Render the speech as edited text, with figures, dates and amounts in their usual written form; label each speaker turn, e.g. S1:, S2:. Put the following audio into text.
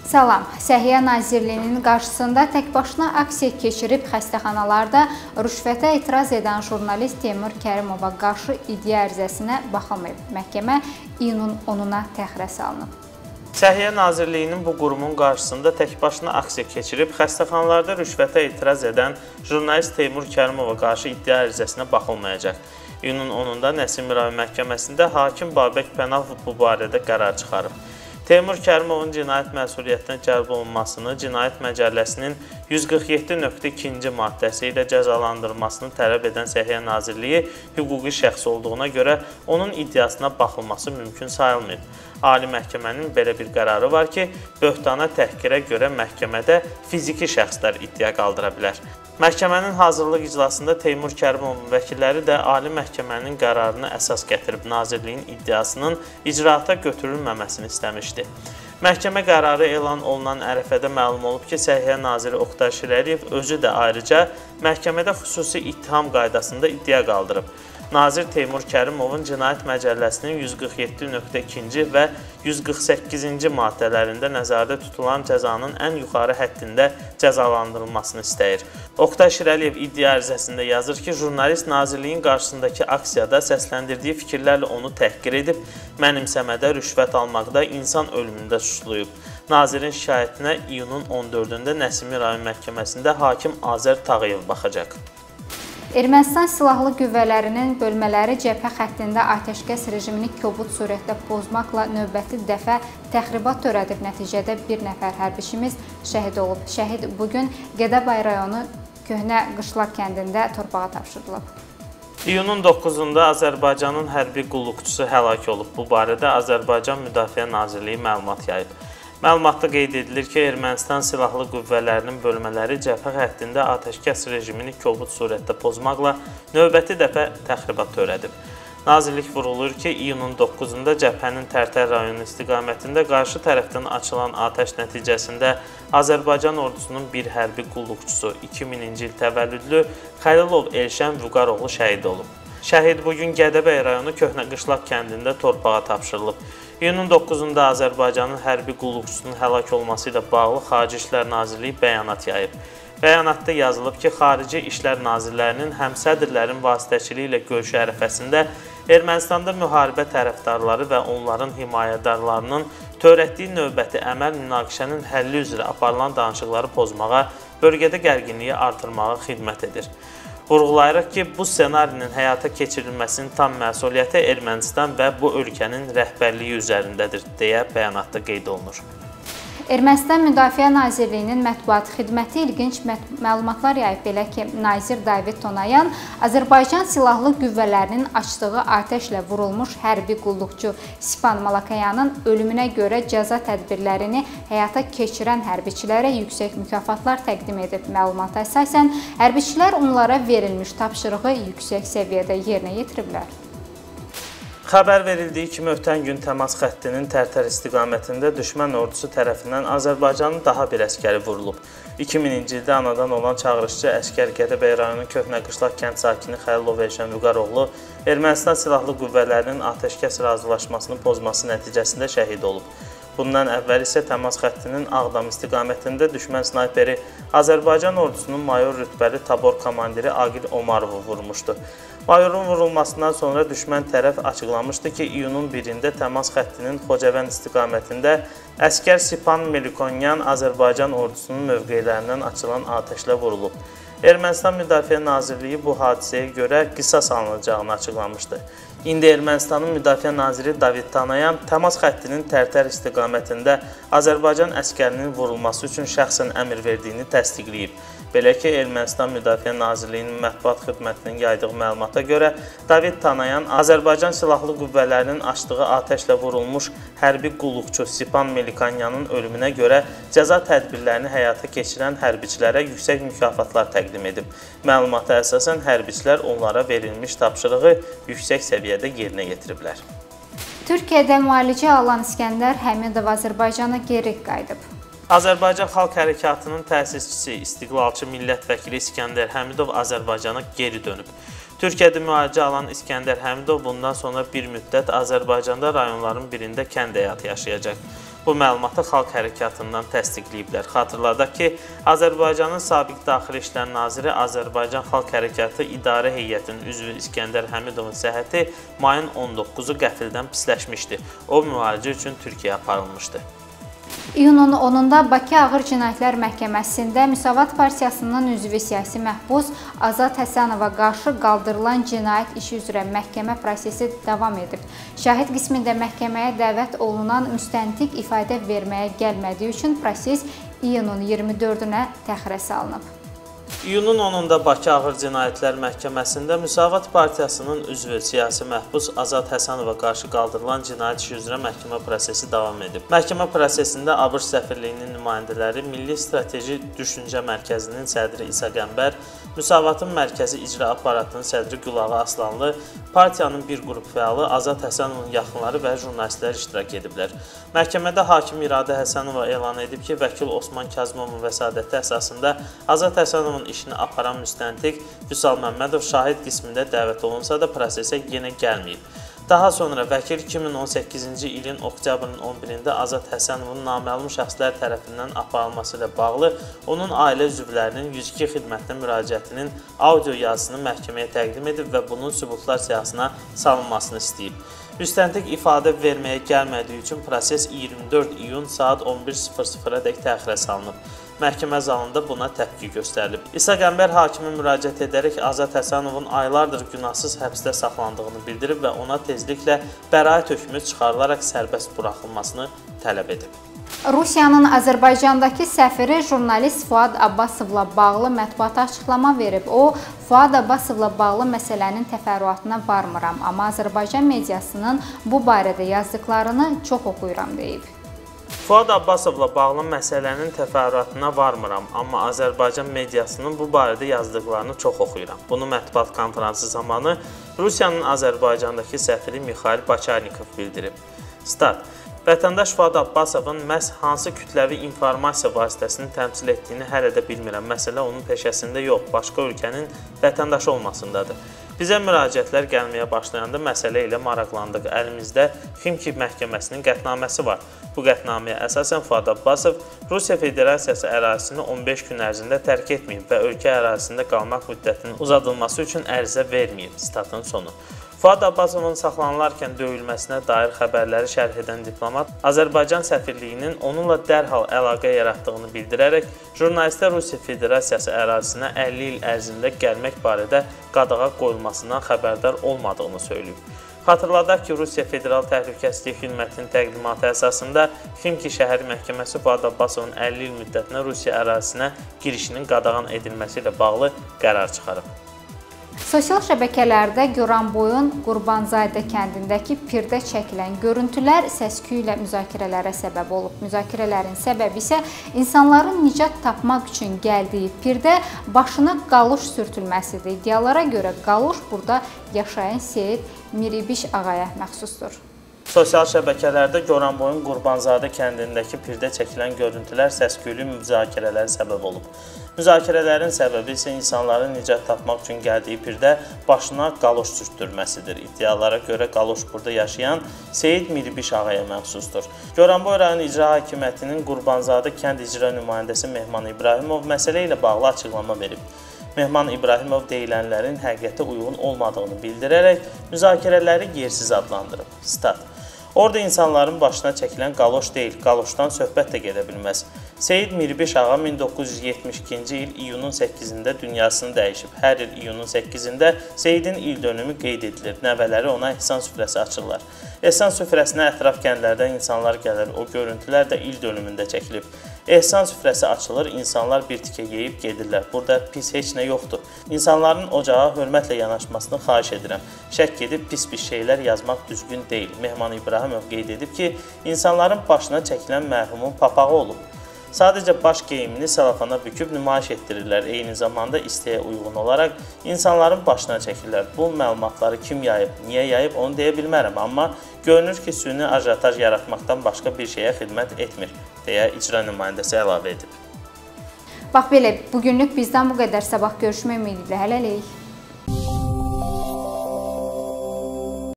S1: Salam, Səhiyyə Nazirliyinin qarşısında təkbaşına aksiya keçirib xəstəxanalarda rüşvətə etiraz edən jurnalist Teymur Kərimova qarşı iddia ərizəsinə baxılmayıb. Məhkəmə iyunun 10-una təxirə salınıb.
S2: Səhiyyə Nazirliyinin bu qurumun qarşısında təkbaşına aksiya keçirib xəstəxanalarda rüşvətə etiraz edən jurnalist Teymur Kərimova qarşı iddia ərizəsinə baxılmayacaq. İyunun 10-da Nəsim rayon məhkəməsində hakim Babək Pənahov bu barədə qərar çıxarıb. Teymur Kərimovun cinayət məsuliyyətinə cəlb olunmasını Cinayət Məcəlləsinin 147.2-ci maddəsi ilə cəzalandırılmasını tələb edən Səhiyyə Nazirliyi hüquqi şəxs olduğuna görə onun iddiasına baxılması mümkün sayılmayıb. Ali Məhkəmənin belə bir qərarı var ki, böhtana təhqirə görə məhkəmədə fiziki şəxslər iddia qaldıra bilər. Məhkəmənin hazırlıq iclasında Teymur Kərimovun vəkilləri də Ali Məhkəmənin qərarını əsas gətirib Nazirliyin iddiasının icraata götürülməməsini istəmişdi. Məhkəmə qərarı elan olunan ərəfədə məlum olub ki, Səhiyyə Naziri Oqtay Şirəliyev özü də ayrıca məhkəmədə xüsusi ittiham qaydasında iddia qaldırıb. Nazir Teymur Kərimovun Cinayət Məcəlləsinin 147.2-ci və 148-ci maddələrində nəzərdə tutulan cəzanın ən yuxarı həddində cəzalandırılmasını istəyir. Oqtay Şirəliyev iddia ərizəsində yazır ki, jurnalist Nazirliyin qarşısındakı aksiyada səsləndirdiyi fikirlərlə onu təhqir edib, mənimsəmədə, rüşvət almaqda, insan ölümündə suçlayıb. Nazirin şikayətinə iyunun 14-də Nəsimi rayon məhkəməsində hakim Azər Tağıyev baxacaq.
S1: Ermənistan Silahlı Qüvvələrinin bölmələri cəbhə xəttində atəşkəs rejimini kobud surətdə pozmaqla növbəti dəfə təxribat törədib. Nəticədə bir nəfər hərbiçimiz şəhid olub. Şəhid bugün Gədəbay rayonu Köhnə Qışlaq kəndində torpağa tapşırılıb.
S2: İyunun 9-da Azərbaycanın hərbi qulluqçusu həlak olub. Bu barədə Azərbaycan Müdafiə Nazirliyi məlumat yayıb. Məlumatda qeyd edilir ki, Ermənistan Silahlı Qüvvələrinin bölmələri cəbhə xəttində atəşkəs rejimini kobud surətdə pozmaqla növbəti dəfə təxribat törədib. Nazirlik vurğulayır ki, iyunun 9-da cəbhənin Tərtər rayonu istiqamətində qarşı tərəfdən açılan atəş nəticəsində Azərbaycan ordusunun bir hərbi qulluqçusu 2000-ci il təvəllüdlü Xəlilov Elşən Vüqaroğlu şəhid olub. Şəhid bugün Gədəbəy rayonu Köhnə Qışlaq kəndində torpağa tapşırılıb. İyunun 9-da Azərbaycanın hərbi qulluqçusunun həlak olması ilə bağlı Xarici İşlər Nazirliyi bəyanat yayıb. Bəyanatda yazılıb ki, Xarici İşlər Nazirlərinin həmsədrlərin vasitəçiliyi ilə görüşü ərəfəsində Ermənistanda müharibə tərəfdarları və onların himayədarlarının törətdiyi növbəti əməl münaqişənin həlli üzrə aparılan danışıqları pozmağa, bölgədə gərginliyi artırmağa xidmət edir. Vurğulayırıq ki, bu ssenarinin həyata keçirilməsinin tam məsuliyyəti Ermənistan və bu ölkənin rəhbərliyi üzərindədir, deyə bəyanatda qeyd olunur.
S1: Ermənistan Müdafiə Nazirliyinin mətbuat xidməti ilginc məlumatlar yayıb. Belə ki, Nazir David Tonayan Azərbaycan Silahlı Qüvvələrinin açdığı atəşlə vurulmuş hərbi qulluqçu Sipan Malakayanın ölümünə görə cəza tədbirlərini həyata keçirən hərbiçilərə yüksək mükafatlar təqdim edib. Məlumata əsasən, hərbiçilər onlara verilmiş tapşırığı yüksək səviyyədə yerinə yetiriblər.
S2: Xəbər verildiyi kimi ötən gün təmas xəttinin Tərtər istiqamətində düşmən ordusu tərəfindən Azərbaycanın daha bir əskəri vurulub. 2000-ci ildə anadan olan çağırışçı əskər Gədəbəy rayonu Köhnə Qışlaq kənd sakini Xəlilov Elşən Vüqaroğlu Ermənistan Silahlı Qüvvələrinin atəşkəs razılaşmasını pozması nəticəsində şəhid olub. Bundan əvvəl isə təmas xəttinin Ağdam istiqamətində düşmən snayperi Azərbaycan ordusunun mayor rütbəli tabor komandiri Aqil Omarovu vurmuşdu. Mayorun vurulmasından sonra düşmən tərəf açıqlamışdı ki, iyunun 1-də təmas xəttinin Xocavənd istiqamətində əskər Sipan Melikonyan Azərbaycan ordusunun mövqelərindən açılan atəşlə vurulub. Ermənistan Müdafiə Nazirliyi bu hadisəyə görə qisas alınacağını açıqlamışdı. İndi Ermənistanın Müdafiə Naziri David Tonayan təmas xəttinin Tərtər istiqamətində Azərbaycan əskərinin vurulması üçün şəxsən əmr verdiyini təsdiqləyib. Belə ki, Ermənistan Müdafiə Nazirliyinin mətbuat xidmətinin yaydığı məlumata görə David Tonayan Azərbaycan Silahlı Qüvvələrinin açdığı atəşlə vurulmuş hərbi qulluqçu Sipan Melikonyanın ölümünə görə cəza tədbirlərini həyata keçirən hərbiçilərə yüksək mükafatlar təqdim edib. Məlumata əsasən hərbiçilər onlara verilmiş tapşırığı yüksək səviyyədə yerinə yetiriblər.
S1: Türkiyədə müalicə alan İskəndər Həmidov Azərbaycana geri qayıdıb.
S2: Azərbaycan Xalq Hərəkatının təsisçisi, istiqlalçı millət vəkili İskəndər Həmidov Azərbaycana geri dönüb. Türkiyədə müalicə alan İskəndər Həmidov bundan sonra bir müddət Azərbaycanda rayonların birində kənd həyatı yaşayacaq. Bu məlumatı Xalq Hərəkatından təsdiqləyiblər. Xatırladaq ki, Azərbaycanın sabiq Daxili İşlər Naziri Azərbaycan Xalq Hərəkatı İdarə Heyətinin üzvü İskəndər Həmidovun səhhəti mayın 19-u qəfildən pisləşmişdi. O, müalicə üçün Türkiyəyə aparılmışdı.
S1: İyunun 10-da Bakı Ağır Cinayətlər Məhkəməsində Müsavat Partiyasının üzvü siyasi məhbus Azad Həsənova qarşı qaldırılan cinayət işi üzrə məhkəmə prosesi davam edib. Şahid qismində məhkəməyə dəvət olunan müstəntiq ifadə verməyə gəlmədiyi üçün proses iyunun 24-ünə təxirə salınıb.
S2: İyunun 10-da Bakı Ağır Cinayətlər Məhkəməsində Müsavat Partiyasının üzvü siyasi məhbus Azad Həsənova qarşı qaldırılan cinayət işi üzrə məhkəmə prosesi davam edib. Məhkəmə prosesində ABŞ səfirliyinin nümayəndələri, Milli Strateji Düşüncə Mərkəzinin sədri İsa Qəmbər, Müsavatın Mərkəzi İcra Aparatının sədri Gülağı Aslanlı, partiyanın bir qrup fəalı, Azad Həsənovun yaxınları və jurnalistlər iştirak ediblər. Məhkəmədə hakim İradə Həsənova elan edib ki, vəkil Osman Kazımovun vəsadəti əsasında Azad Həsənovun işini aparan müstəntiq Vüsal Məmmədov şahid qismində dəvət olunsa da prosesə yenə gəlməyib. Daha sonra vəkil 2018-ci ilin oktyabrın 11-də Azad Həsənovun naməlum şəxslər tərəfindən aparılması ilə bağlı onun ailə üzvlərinin 102 xidmətinə müraciətinin audio yazısını məhkəməyə təqdim edib və bunun sübutlar siyahısına salınmasını istəyib. Müstəntiq ifadə verməyə gəlmədiyi üçün proses 24 iyun saat 11:00-a dək təxirə salınıb. Məhkəmə zalında buna təpki göstərilib. İsa Qəmbər hakimə müraciət edərək Azad Həsənovun aylardır günahsız həbsdə saxlandığını bildirib və ona tezliklə bəraət hökmü çıxarılaraq sərbəst buraxılmasını tələb edib.
S1: Rusiyanın Azərbaycandakı səfiri jurnalist Fuad Abbasovla bağlı mətbuata açıqlama verib. O, Fuad Abbasovla bağlı məsələnin təfərrüatına varmıram, amma Azərbaycan mediasının bu barədə yazdıqlarını çox oxuyuram deyib.
S2: Fuad Abbasovla bağlı məsələnin təfərrüatına varmıram, amma Azərbaycan mediasının bu barədə yazdıqlarını çox oxuyuram. Bunu mətbuat konfransı zamanı Rusiyanın Azərbaycandakı səfiri Mixail Baçarnikov bildirib. Stat: Vətəndaş Fuad Abbasovun məhz hansı kütləvi informasiya vasitəsini təmsil etdiyini hələ də bilmirəm. Məsələ onun peşəsində yox, başqa ölkənin vətəndaşı olmasındadır. Bizə müraciətlər gəlməyə başlayanda məsələ ilə maraqlandıq. Əlimizdə Ximki məhkəməsinin qətnaməsi var. Bu qətnaməyə əsasən Fuad Abbasov Rusiya Federasiyası ərazisini 15 gün ərzində tərk etməyib və ölkə ərazisində qalmaq müddətinin uzadılması üçün ərizə verməyib. Statın sonu. Fuad Abbasovun saxlanılarkən döyülməsinə dair xəbərləri şərh edən diplomat Azərbaycan səfirliyinin onunla dərhal əlaqə yaratdığını bildirərək jurnalistə Rusiya Federasiyası ərazisinə 50 il ərzində gəlmək barədə qadağa qoyulmasından xəbərdar olmadığını söyləyib. Xatırladaq ki, Rusiya Federal Təhlükəsizlik Xidmətinin təqdimatı əsasında Ximki şəhər məhkəməsi Fuad Abbasovun 50 il müddətinə Rusiya ərazisinə girişinin qadağan edilməsi ilə bağlı qərar çıxarıb.
S1: Sosial şəbəkələrdə Goranboyun Qurbanzadə kəndindəki pirdə çəkilən görüntülər səs-küy ilə müzakirələrə səbəb olub. Müzakirələrin səbəbi isə insanların nicat tapmaq üçün gəldiyi pirdə başına qaluş sürtülməsidir. İddialara görə qaluş burada yaşayan Seyid Miribiş ağaya məxsusdur.
S2: Sosial şəbəkələrdə Goranboyun Qurbanzadə kəndindəki pirdə çəkilən görüntülər səs-küylü müzakirələrə səbəb olub. Müzakirələrin səbəbi isə insanların nicat tapmaq üçün gəldiyi pirdə başına qaloş sürtdürməsidir. İddialara görə qaloş burada yaşayan Seyid Miribiş ağaya məxsusdur. Goranboy rayon İcra Hakimiyyətinin Qurbanzadə kənd icra nümayəndəsi Mehman İbrahimov məsələ ilə bağlı açıqlama verib. Mehman İbrahimov deyilənlərin həqiqətə uyğun olmadığını bildirərək müzakirələri yersiz adlandırıb. Stat: Orada insanların başına çəkilən qaloş deyil, qaloşdan söhbət də gedə bilməz. Seyid Miribiş ağa 1972-ci il iyunun 8-də dünyasını dəyişib. Hər il iyunun 8-də Seyidin il dönümü qeyd edilir. Nəvələri ona ehsan süfrəsi açırlar. Ehsan süfrəsinə ətraf kəndlərdən insanlar gəlir. O görüntülər də il dönümündə çəkilib. Ehsan süfrəsi açılır, insanlar bir tikə yeyib gedirlər. Burada pis heç nə yoxdur. İnsanların ocağa hörmətlə yanaşmasını xahiş edirəm. Şəkk edib pis-pis şeylər yazmaq düzgün deyil. Mehman İbrahimov qeyd edib ki, insanların başına çəkilən mərhumun papağı olub. Sadəcə baş geyimini selofana büküb nümayiş etdirirlər. Eyni zamanda isteyə uyğun olaraq insanların başına çəkirlər. Bu məlumatları kim yayıb, niyə yayıb onu deyə bilmərəm. Amma görünür ki, süni ajotaj yaratmaqdan başqa bir şeyə xidmət etmir, deyə icra nümayəndəsi əlavə edib.
S1: Bax belə, bugünlük bizdən bu qədər. Sabah görüşmək ümidi ilə hələlik.